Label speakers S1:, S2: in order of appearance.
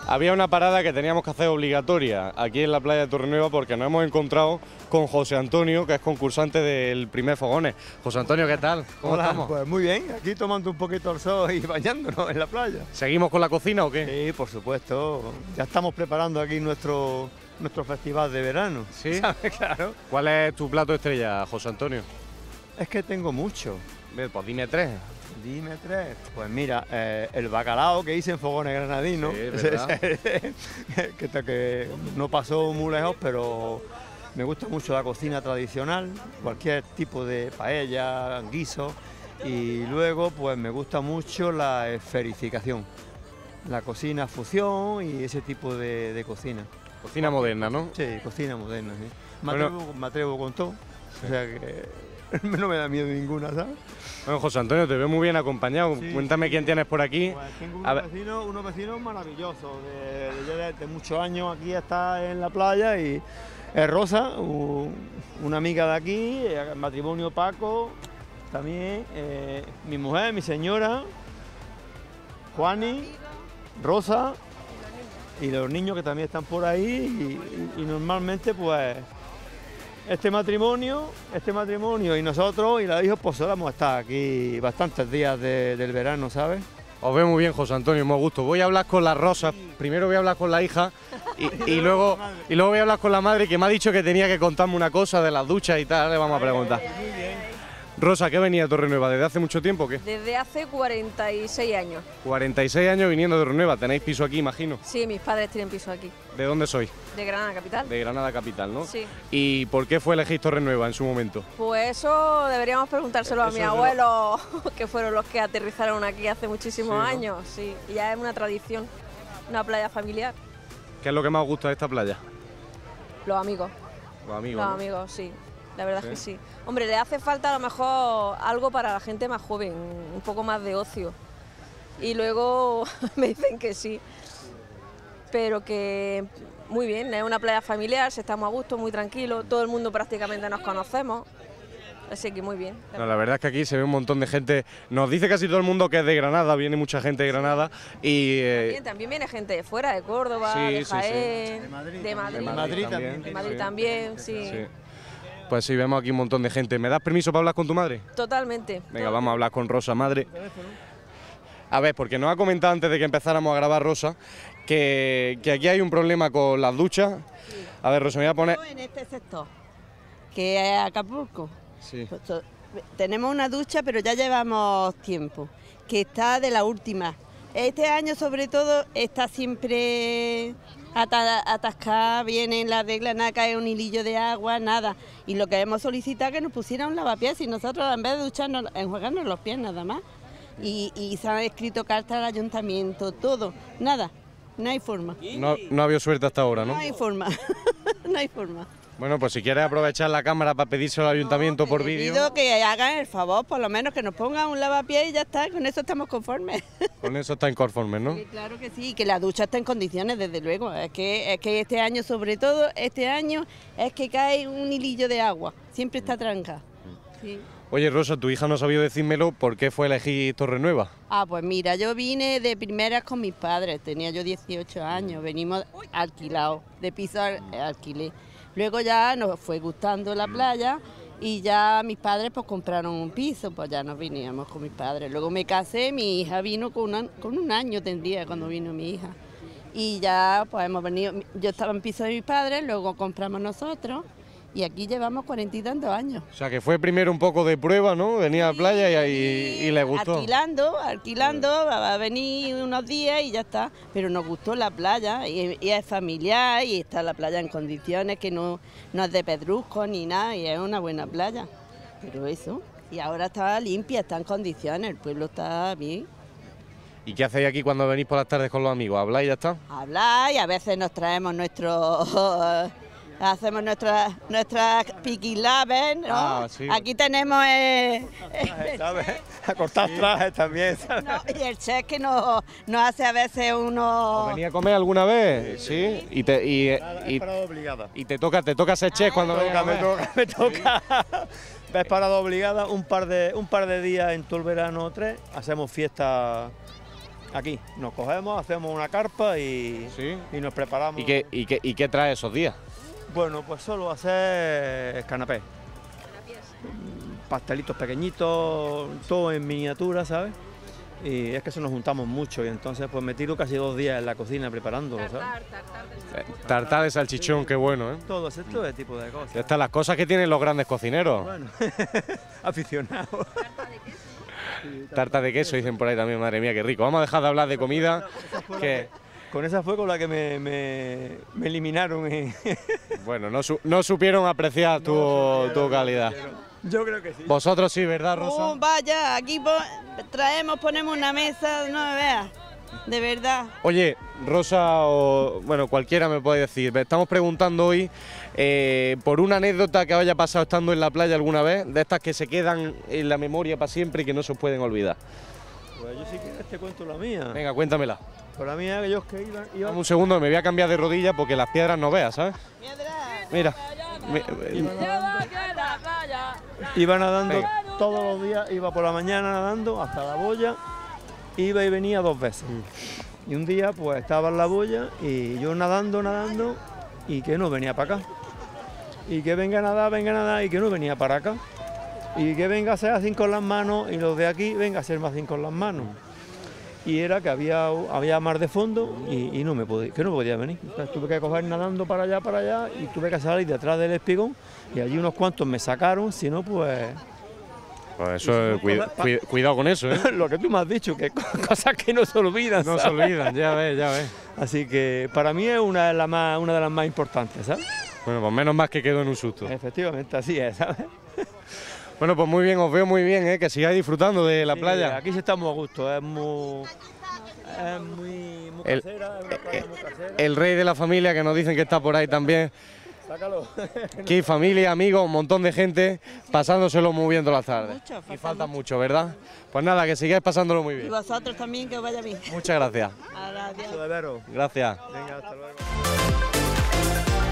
S1: había una parada que teníamos que hacer obligatoria aquí en la playa de Torrenueva porque nos hemos encontrado con José Antonio, que es concursante del primer Fogones. José Antonio, ¿qué tal? ¿Cómo
S2: Hola,
S1: estamos?
S2: pues muy bien, aquí tomando un poquito el sol y bañándonos en la playa.
S1: ¿Seguimos con la cocina o qué?
S2: Sí, por supuesto, ya estamos preparando aquí nuestro festival de verano.
S1: ¿Sí?
S2: ¿Sabes? Claro.
S1: ¿Cuál es tu plato estrella, José Antonio?
S2: Es que tengo mucho.
S1: Pues dime tres.
S2: Dime tres. Pues mira, el bacalao que hice en Fogones Granadinos,
S1: Sí, ¿verdad?
S2: que no pasó muy lejos, pero me gusta mucho la cocina tradicional, cualquier tipo de paella, guiso, y luego pues me gusta mucho la esferificación, la cocina fusión y ese tipo de cocina.
S1: Cocina moderna, ¿no?
S2: Sí, cocina moderna, sí.
S1: Bueno.
S2: Me atrevo con todo, o sea que no me da miedo ninguna, ¿sabes?
S1: Bueno, José Antonio, te veo muy bien acompañado.
S2: Sí,
S1: Cuéntame
S2: sí.
S1: quién tienes por aquí.
S2: Pues tengo
S1: A ver.
S2: unos vecinos maravillosos, de muchos años aquí está en la playa y es Rosa, una amiga de aquí, el matrimonio Paco, también mi mujer, mi señora, Juani, Rosa y los niños que también están por ahí y normalmente pues este matrimonio y nosotros y los hijos pues solemos estar aquí bastantes días del verano, ¿sabes?
S1: Os veo muy bien, José Antonio, muy a gusto. Voy a hablar con la Rosa, primero voy a hablar con la hija y luego voy a hablar con la madre, que me ha dicho que tenía que contarme una cosa de las duchas y tal, le vamos a preguntar. Rosa, ¿qué venía a Torrenueva? ¿Desde hace mucho tiempo o qué?
S3: Desde hace 46 años.
S1: 46 años viniendo a Torrenueva, tenéis piso aquí, imagino.
S3: Sí, mis padres tienen piso aquí,
S1: ¿De dónde sois?
S3: de Granada capital.
S1: De Granada capital, ¿no?
S3: Sí.
S1: ¿Y por qué fue elegir Torrenueva en su momento?
S3: Pues eso deberíamos preguntárselo a
S1: Eso
S3: mis
S1: es
S3: abuelos, que fueron los que aterrizaron aquí hace muchísimos
S1: Sí, ¿no?
S3: años. Sí, y ya es una tradición, una playa familiar.
S1: ¿Qué es lo que más os gusta de esta playa?
S3: Los amigos,
S1: Los amigos,
S3: los
S1: ¿no?
S3: amigos, sí. La verdad
S1: Sí.
S3: es que sí. Hombre, le hace falta a lo mejor algo para la gente más joven, un poco más de ocio. Y luego me dicen que sí, pero que muy bien, es una playa familiar, se está muy a gusto, muy tranquilo, todo el mundo prácticamente nos conocemos, así que muy bien.
S1: No, la verdad es que aquí se ve un montón de gente. Nos dice casi todo el mundo que es de Granada, viene mucha gente de Granada y
S3: También viene gente de fuera, de Córdoba,
S1: Sí,
S3: de
S1: sí, sí.
S3: Jaén,
S2: De Madrid
S3: de
S2: también.
S3: Madrid,
S2: también.
S3: de Madrid
S1: sí.
S3: también, sí.
S1: Sí. Pues sí, vemos aquí un montón de gente. ¿Me das permiso para hablar con tu madre?
S3: Totalmente.
S1: Venga, vamos a hablar con Rosa, madre. A ver, porque nos ha comentado antes de que empezáramos a grabar Rosa que aquí hay un problema con las duchas. A ver, Rosa, me voy a poner...
S4: En este sector, que es Acapulco.
S1: Sí.
S4: Pues tenemos una ducha, pero ya llevamos tiempo, que está de la última. Este año, sobre todo, está siempre atascada, viene en la regla, nada, cae un hilillo de agua, nada. Y lo que hemos solicitado es que nos pusieran un lavapiés y nosotros, en vez de ducharnos, enjuagarnos los pies nada más. Y se han escrito cartas al ayuntamiento, todo, nada, no hay forma.
S1: No ha habido suerte hasta ahora, ¿no?
S4: No hay forma, no hay forma.
S1: Bueno, pues si quieres aprovechar la cámara para pedírselo al ayuntamiento por vídeo.
S4: Pido que hagan el favor, por lo menos que nos pongan un lavapiés y ya está, con eso estamos conformes.
S1: Con eso está inconformes, ¿no?
S4: Sí, claro que sí, que la ducha está en condiciones, desde luego. Es que este año, sobre todo, este año, es que cae un hilillo de agua, siempre está tranca. Sí.
S1: Oye, Rosa, tu hija no ha sabido decírmelo, ¿por qué fue elegir Torrenueva?
S4: Ah, pues mira, yo vine de primeras con mis padres, tenía yo 18 años, venimos alquilados, de piso alquilé. Luego ya nos fue gustando la playa y ya mis padres pues compraron un piso, pues ya nos viníamos con mis padres. Luego me casé, mi hija vino con un año tendría cuando vino mi hija. Y ya pues hemos venido, yo estaba en piso de mis padres, luego compramos nosotros y aquí llevamos 40 y tantos años.
S1: O sea, que fue primero un poco de prueba, ¿no? Venía a la playa y le gustó.
S4: Alquilando, va a venir unos días y ya está. Pero nos gustó la playa y es familiar y está la playa en condiciones que no es de pedrusco ni nada y es una buena playa. Pero eso, y ahora está limpia, está en condiciones, el pueblo está bien.
S1: ¿Y qué hacéis aquí cuando venís por las tardes con los amigos? ¿Habláis y ya está?
S4: Hablar y a veces nos traemos hacemos nuestras piquilabes, ¿no?
S1: Ah, sí.
S4: Aquí tenemos
S2: ¿Sabes? A cortar trajes también, ¿sabes?
S4: y el chef que nos hace a veces unos...
S1: ¿Venía a comer alguna vez? Sí. Y
S2: Parada obligada.
S1: te toca ser chef cuando vengas a comer.
S2: Me toca. Ves parada obligada, un par de días en todo el verano, 3, hacemos fiesta aquí. Nos cogemos, hacemos una carpa y nos preparamos.
S1: ¿Y qué trae esos días?
S2: Bueno, pues solo hacer canapés. Pastelitos pequeñitos, todo en miniatura, ¿sabes? Y es que eso nos juntamos mucho y entonces pues me tiro casi 2 días en la cocina preparándolo, ¿sabes?
S1: Tartar de salchichón, qué bueno, ¿eh?
S2: Todo ese tipo de cosas.
S1: Estas las cosas que tienen los grandes cocineros.
S2: Bueno, aficionados.
S1: Tarta de queso, dicen por ahí también, madre mía, qué rico. Vamos a dejar de hablar de comida.
S2: Con esa fue con la que me eliminaron.
S1: Bueno, no supieron apreciar tu calidad.
S2: Yo creo que sí.
S1: Vosotros sí, ¿verdad, Rosa?
S4: Vaya, aquí ponemos una mesa, no me veas, de verdad.
S1: Oye, Rosa o bueno, cualquiera me puede decir, estamos preguntando hoy por una anécdota que haya pasado estando en la playa alguna vez, de estas que se quedan en la memoria para siempre y que no se os pueden olvidar.
S2: Pues yo sí que te cuento la mía.
S1: Venga, cuéntamela.
S2: Pues la mía que yo es que iba...
S1: Dame un segundo, me voy a cambiar de rodilla porque las piedras no veas, ¿sabes? Mira.
S2: Iba nadando todos los días, iba por la mañana nadando hasta la boya, iba y venía 2 veces. Y un día pues estaba en la boya y yo nadando y que no venía para acá. Y que venga a nadar y que no venía para acá. Y que venga a hacer así con las manos y los de aquí venga a hacer más así con las manos. Y era que había mar de fondo y no podía venir. Entonces tuve que coger nadando para allá y tuve que salir detrás del espigón y allí unos cuantos me sacaron, si no pues...
S1: Pues eso, cuidado con eso, ¿eh?
S2: Lo que tú me has dicho, que cosas que no se olvidan,
S1: ¿sabes? No se olvidan, ya ves.
S2: Así que para mí es una de las más importantes, ¿sabes?
S1: Bueno, pues menos mal que quedó en un susto.
S2: Efectivamente, así es, ¿sabes?
S1: Bueno, pues muy bien, os veo muy bien, que sigáis disfrutando de la playa.
S2: Aquí sí estamos a gusto, es muy casera, es una playa muy casera.
S1: El rey de la familia, que nos dicen que está por ahí también.
S2: Sácalo.
S1: Aquí familia, amigos, un montón de gente pasándoselo muy bien todas las tardes. Y falta mucho, ¿verdad? Pues nada, que sigáis pasándolo muy bien.
S4: Y vosotros también, que os vaya bien.
S1: Muchas gracias.
S4: Adiós.
S2: Adiós.
S1: Gracias.
S2: Venga, hasta luego.